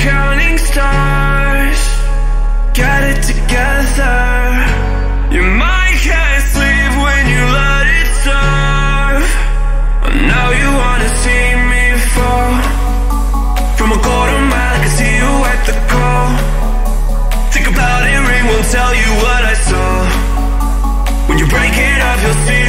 counting stars, get it together. Your mind can't sleep when you let it serve. Now you wanna see me fall. From a quarter mile I can see you at the call. Think about it, ring won't tell you what I saw. When you break it off you'll see